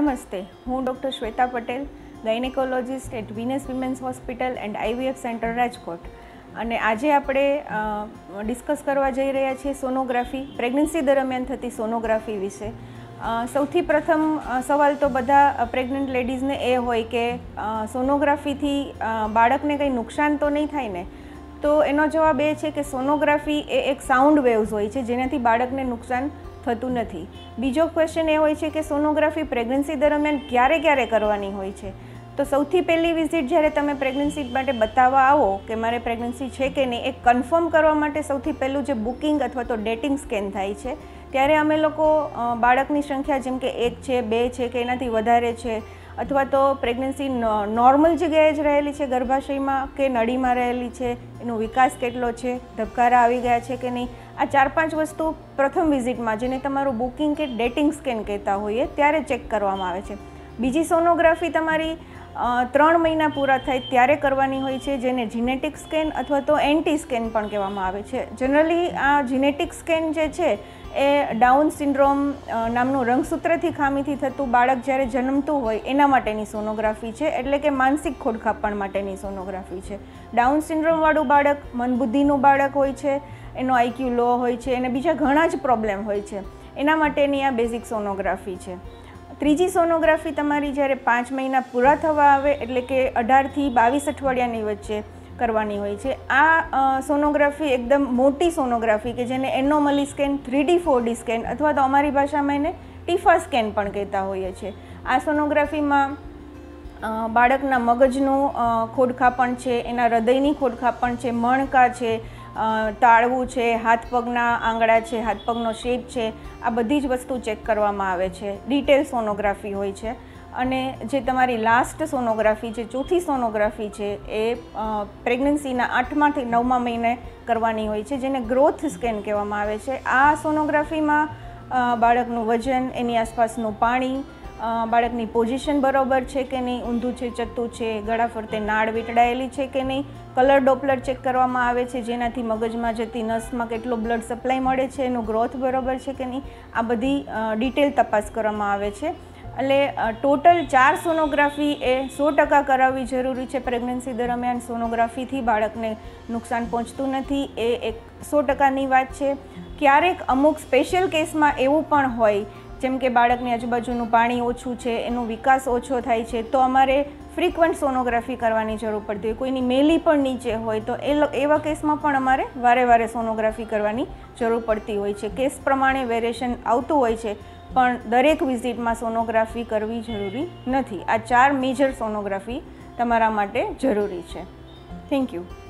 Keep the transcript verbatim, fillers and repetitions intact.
નમસ્તે, હું doctor Shweta Patel, gynaecologist at Venus women's hospital and IVF centre Rajkot. અને આજે આપણે ડિસ્કસ કરવા જઈ રહ્યા છીએ સોનોગ્રાફી, પ્રેગ્નન્સી દરમિયાન થતી સોનોગ્રાફી વિશે. સૌથી પ્રથમ સવાલ તો બધા પ્રેગ્નન્ટ લેડીઝને એ હોય કે સોનોગ્રાફીથી બાળકને કંઈ નુકસાન તો નહીં થાય ને? તો એનો જવાબ એ છે કે સોનોગ્રાફી એ એક સાઉન્ડ વેવ્સ હોય છે જેનાથી બાળકને નુકસાન થતું નથી. બીજો ક્વેશ્ચન એ હોય છે કે સોનોગ્રાફી પ્રેગ્નન્સી દરમિયાન ક્યારે ક્યારે કરવાની હોય છે? તો સૌથી પહેલી વિઝિટ જ્યારે તમે પ્રેગ્નન્સી માટે બતાવવા આવો કે મારે પ્રેગ્નન્સી છે કે નહીં, એ કન્ફર્મ કરવા માટે સૌથી પહેલું જે બુકિંગ અથવા તો ડેટિંગ સ્કેન થાય છે, ત્યારે અમે લોકો બાળકની સંખ્યા જેમ કે એક છે, બે છે કે એનાથી વધારે છે, અથવા તો પ્રેગ્નન્સી નોર્મલ જગ્યાએ જ રહેલી છે ગર્ભાશયમાં કે નળીમાં રહેલી છે, એનો વિકાસ કેટલો છે, ધબકારા આવી ગયા છે કે નહીં, આ ચાર પાંચ વસ્તુ પ્રથમ વિઝિટમાં, જેને તમારું બુકિંગ કે ડેટિંગ સ્કેન કહેતા હોઈએ, ત્યારે ચેક કરવામાં આવે છે. બીજી સોનોગ્રાફી તમારી ત્રણ મહિના પૂરા થાય ત્યારે કરવાની હોય છે, જેને જીનેટિક સ્કેન અથવા તો એન્ટી સ્કેન પણ કહેવામાં આવે છે. જનરલી આ જીનેટિક સ્કેન જે છે એ ડાઉન સિન્ડ્રોમ નામનું રંગસૂત્રથી ખામીથી થતું બાળક જ્યારે જન્મતું હોય એના માટેની સોનોગ્રાફી છે, એટલે કે માનસિક ખોડખાપણ માટેની સોનોગ્રાફી છે. ડાઉન સિન્ડ્રોમવાળું બાળક મંદબુદ્ધિનું બાળક હોય છે, એનો આઈક્યુ લો હોય છે, એને બીજા ઘણા જ પ્રોબ્લેમ હોય છે, એના માટેની આ બેઝિક સોનોગ્રાફી છે. ત્રીજી સોનોગ્રાફી તમારી જ્યારે પાંચ મહિના પૂરા થવા આવે એટલે કે અઢારથી બાવીસ અઠવાડિયાની વચ્ચે કરવાની હોય છે. આ સોનોગ્રાફી એકદમ મોટી સોનોગ્રાફી કે જેને anomaly scan, three D four D scan અથવા તો અમારી ભાષામાં એને ટીફા સ્કેન પણ કહેતા હોઈએ છીએ. આ સોનોગ્રાફીમાં બાળકના મગજનું ખોડખાપણ છે, એના હૃદયની ખોડખાપણ છે, મણકા છે, તાળવું છે, હાથ પગના આંગળા છે, હાથ પગનો શેપ છે, આ બધી જ વસ્તુ ચેક કરવામાં આવે છે. ડિટેલ સોનોગ્રાફી હોય છે. અને જે તમારી લાસ્ટ સોનોગ્રાફી છે, ચોથી સોનોગ્રાફી છે, એ પ્રેગ્નન્સીના આઠમાથી નવમા મહિને કરવાની હોય છે, જેને ગ્રોથ સ્કેન કહેવામાં આવે છે. આ સોનોગ્રાફીમાં બાળકનું વજન, એની આસપાસનું પાણી, બાળકની પોઝિશન બરાબર છે કે નહીં, ઊંધું છે, ચત્તું છે, ગળા ફરતે નાળ વીંટળાયેલી છે કે નહીં, કલર ડોપલર ચેક કરવામાં આવે છે, જેનાથી મગજમાં જતી નસમાં કેટલો બ્લડ સપ્લાય મળે છે, એનું ગ્રોથ બરાબર છે કે નહીં, આ બધી ડિટેલ તપાસ કરવામાં આવે છે. એટલે ટોટલ ચાર સોનોગ્રાફી એ સો ટકા કરાવવી જરૂરી છે પ્રેગ્નન્સી દરમિયાન. સોનોગ્રાફીથી બાળકને નુકસાન પહોંચતું નથી, એ એક સો ટકાની વાત છે. ક્યારેક અમુક સ્પેશિયલ કેસમાં એવું પણ હોય, જેમ કે બાળકની આજુબાજુનું પાણી ઓછું છે, એનો વિકાસ ઓછો થાય છે, તો અમારે ફ્રીક્વન્ટ સોનોગ્રાફી કરવાની જરૂર પડતી હોય. કોઈની મેલી પણ નીચે હોય તો એ એવા કેસમાં પણ અમારે વારે વારે સોનોગ્રાફી કરવાની જરૂર પડતી હોય છે. કેસ પ્રમાણે વેરિએશન આવતું હોય છે, પણ દરેક વિઝિટમાં સોનોગ્રાફી કરવી જરૂરી નથી. આ ચાર મેજર સોનોગ્રાફી તમારા માટે જરૂરી છે. Thank you.